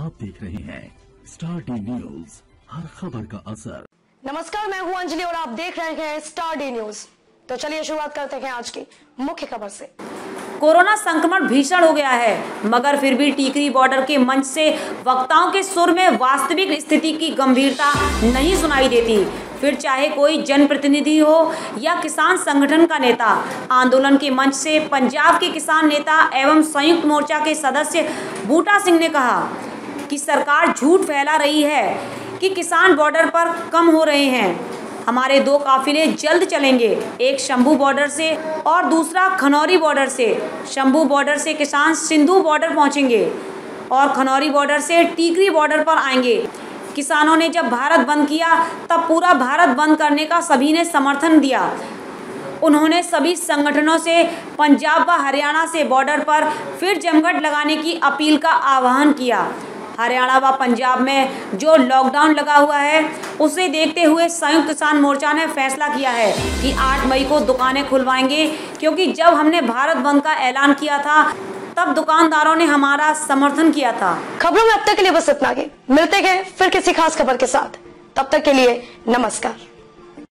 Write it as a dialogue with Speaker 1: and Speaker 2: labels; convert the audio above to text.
Speaker 1: आप देख रहे हैं स्टार डी न्यूज, हर खबर का असर।
Speaker 2: नमस्कार, मैं हूं अंजलि और आप देख रहे हैं स्टार डी न्यूज। तो चलिए शुरुआत करते हैं आज की मुख्य खबर से।
Speaker 3: कोरोना संक्रमण भीषण हो गया है, मगर फिर भी टिकरी बॉर्डर के मंच से वक्ताओं के सुर में वास्तविक स्थिति की गंभीरता नहीं सुनाई देती। फिर चाहे कोई जनप्रतिनिधि हो या किसान संगठन का नेता। आंदोलन के मंच से पंजाब के किसान नेता एवं संयुक्त मोर्चा के सदस्य बूटा सिंह ने कहा कि सरकार झूठ फैला रही है कि किसान बॉर्डर पर कम हो रहे हैं। हमारे दो काफिले जल्द चलेंगे, एक शंभू बॉर्डर से और दूसरा खनौरी बॉर्डर से। शंभू बॉर्डर से किसान सिंधु बॉर्डर पहुंचेंगे और खनौरी बॉर्डर से टिकरी बॉर्डर पर आएंगे। किसानों ने जब भारत बंद किया तब पूरा भारत बंद करने का सभी ने समर्थन दिया। उन्होंने सभी संगठनों से पंजाब व हरियाणा से बॉर्डर पर फिर जमघट लगाने की अपील का आह्वान किया। हरियाणा व पंजाब में जो लॉकडाउन लगा हुआ है उसे देखते हुए संयुक्त किसान मोर्चा ने फैसला किया है कि 8 मई को दुकानें खुलवाएंगे, क्योंकि जब हमने भारत बंद का ऐलान किया था तब दुकानदारों ने हमारा समर्थन किया था।
Speaker 2: खबरों में अब तक के लिए बस इतना ही। मिलते हैं फिर किसी खास खबर के साथ। तब तक के लिए नमस्कार।